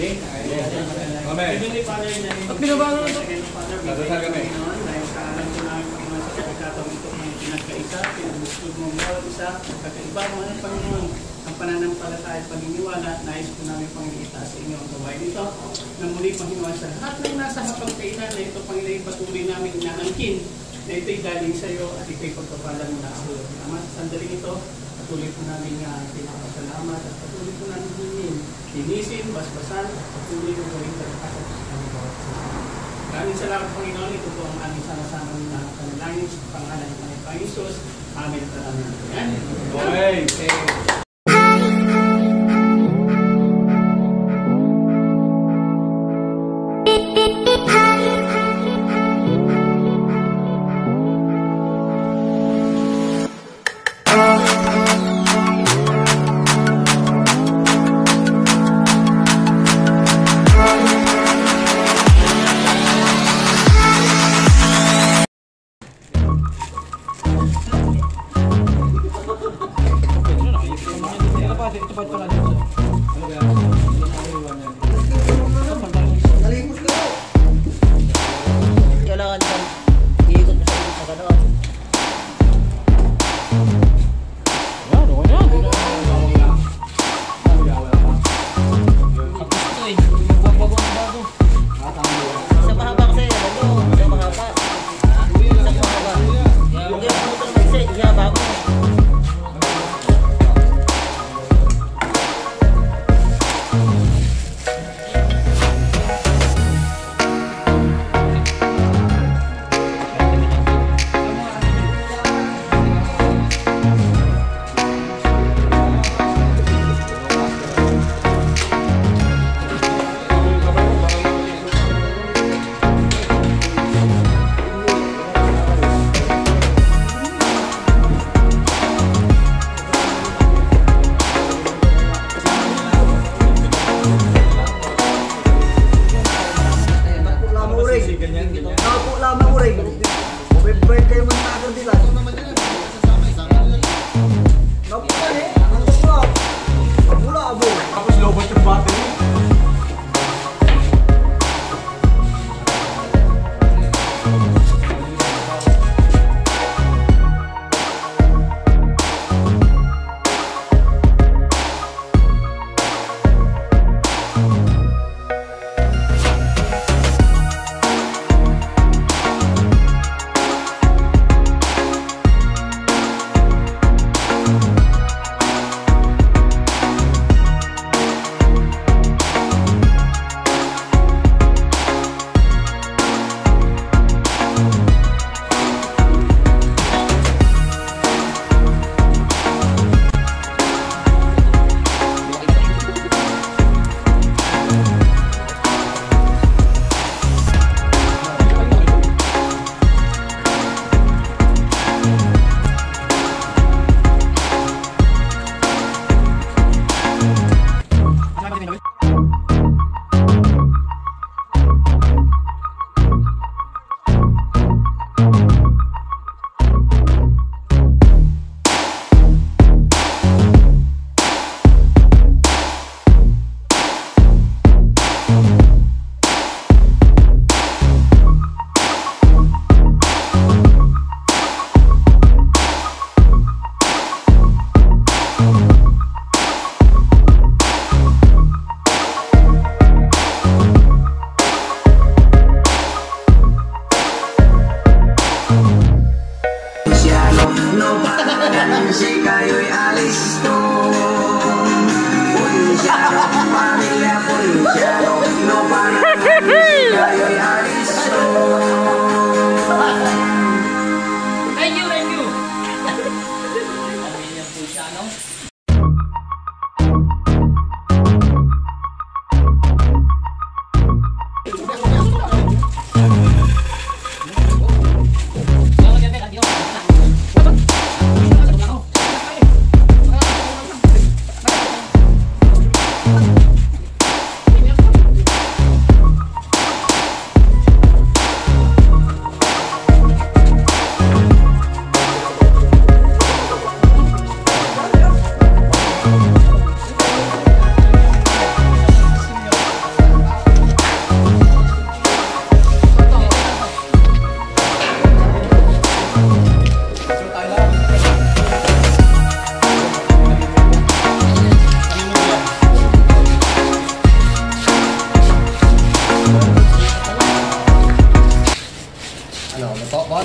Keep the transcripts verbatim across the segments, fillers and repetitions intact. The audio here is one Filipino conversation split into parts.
Amen. At binabago na ito. Dasal kami. Dahil sa alam ko na Panginoon sa pagkakataon ito ng pinagkaisa, pinagbuskod mo bawat isa, pagkakaiba mo ng Panginoon, ang pananampalataya at paginiwala, nais ko namin Panginoon itaas sa inyo ang gawain nito. Na muli Panginoon sa lahat ng nasa hapagkainan na ito, Panginoon, patuloy namin inaangkin na ito'y galing sa iyo at ito'y pagpapalan mo na ako. Ama, sa sandaling ito, patuloy po namin nga pinapasalamat at patuloy po namin hingin, linisin, basbasan, at patuloy po gawin kalakasan sa kanyang bawat sa maraming salamat Panginoon, ito po ang aming sama-sama na panalangin sa pangalan ng Panginoon Jesus. Amen. Amen. Okay.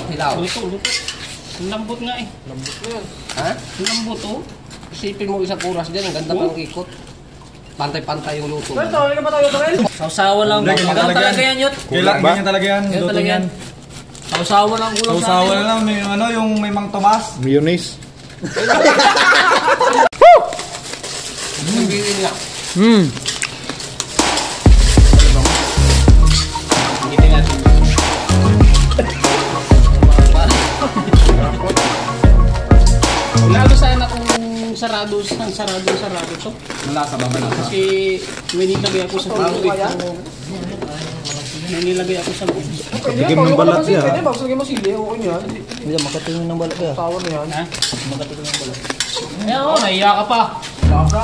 hilaw. Luto, luto. Ang lambot nga eh. Lambot na yan. Ha? Ang lambot oh. Isipin mo isang oras dyan, ang ganda Oh. ng ikot. Pantay-pantay yung luto. Ito, hindi ka pa tayo tayo. Sausawa lang. Hindi, ganyan Ganyan talaga talaga yan. yan, Yot. Kailangan ganyan talaga yan. Ganyan Luto talaga yan. yan. Sausawa lang ulam sa Sausawa atin. na lang. May, ano, yung may Mang Tomas. Mayonnaise. Sabihin nga. Hmm. Giting natin. Lalo sana kung sarado, ang sarado, sarado to. Malasa ba? Malasa. Kasi may nilagay ako sa tubig. May nilagay ako sa tubig. Bigyan mo ng balat niya. Pwede, bakit mo sili, okay niyan. Hindi, makatingin ng balat niya. Tawa na yan. Ha? Ayan o, nahiya ka pa. Baka.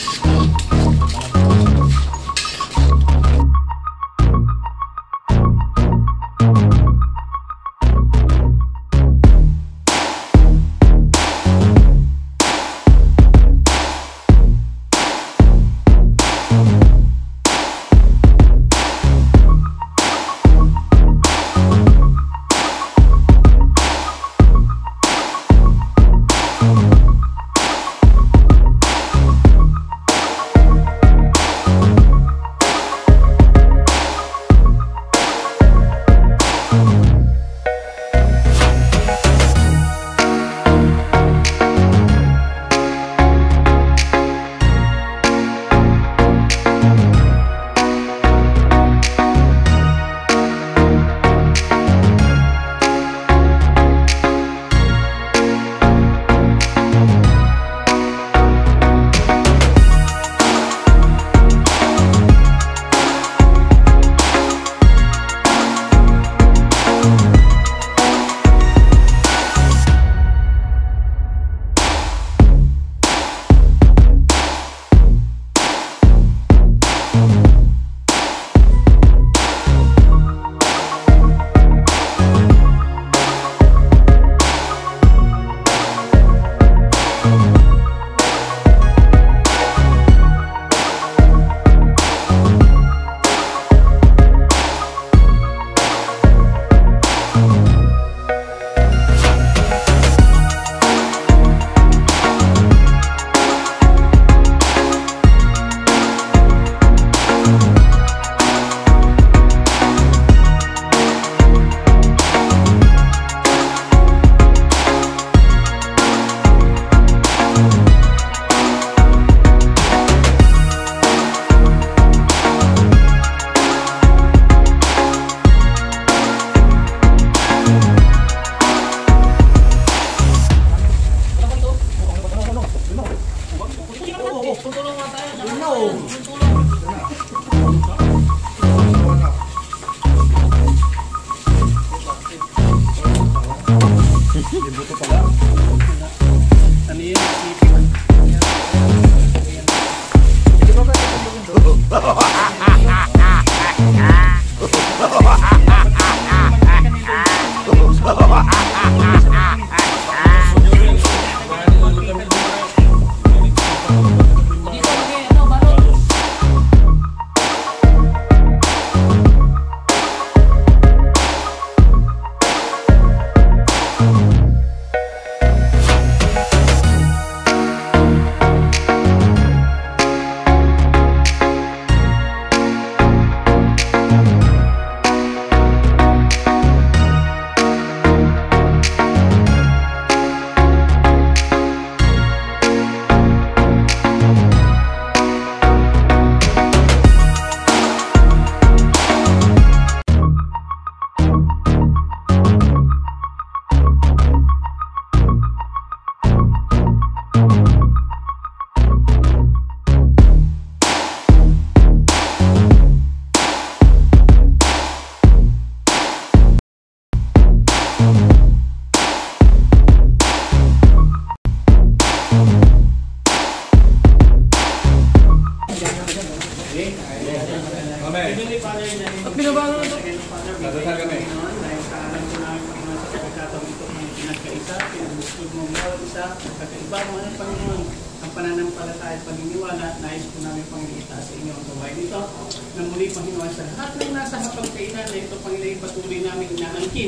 At binabago na ito. Nadasal kami. Dahil sa alam ko na sa pagkakataon ito ng pinagkaisa, pinagbuskod mo bawat isa, pagkakaiba mo ng Panginoon, ang pananampalataya at paginiwala, nais po namin Panginoon sa inyo ang gawain dito. Na muli Panginoon sa lahat ng nasa hapagkainan na ito Panginoon patuloy namin inaangkin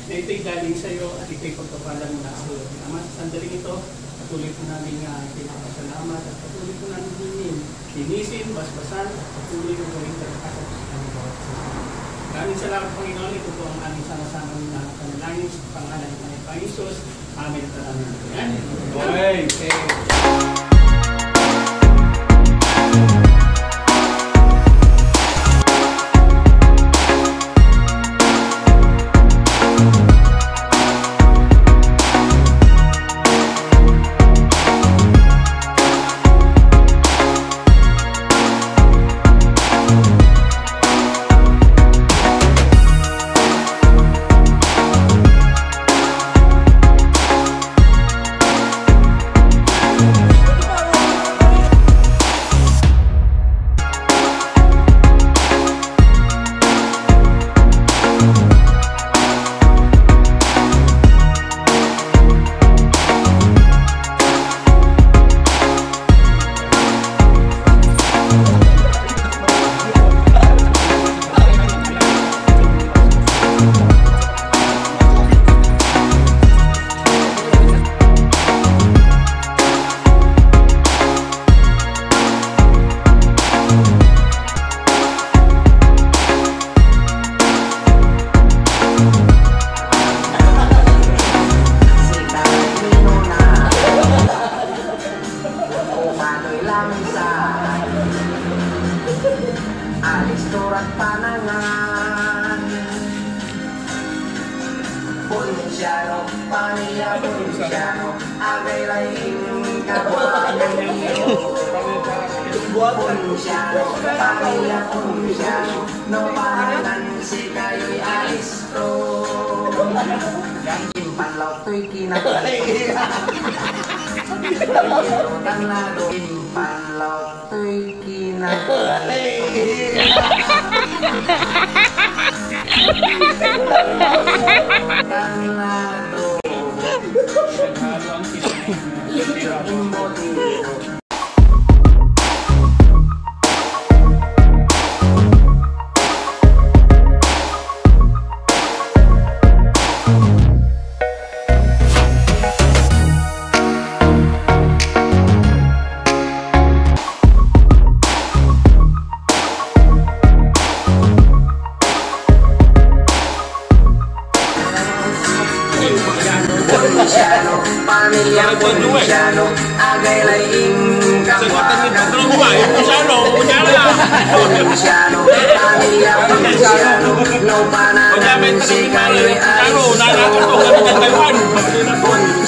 na ito'y galing sa iyo at ito'y pagkapalan mo na sa iyo. Ama, sa sandaling ito, patuloy po namin nga pinapasalamat at patuloy po namin hingin, linisin, basbasan, at patuloy po gawin kalakasan sa kanyang bawat sa maraming salamat, Panginoon. Ito po ang aming sama-sama na panalangin sa pangalan ng Panginoon Jesus. Amen. Amen. Okay. Alisturat panangan Punsyano, paniya punsyano Agay laing kabuhayan niyo Punsyano, paniya punsyano No pangalan si kayo'y alistro Yung panlaw to'y kinakalit Ang lado yung panlaw to'y kinakalit Tanado Punsyano, pamilya punsyano Agay laing kabuhayan Punsyano, pamilya punsyano No panangan si kayo'y alis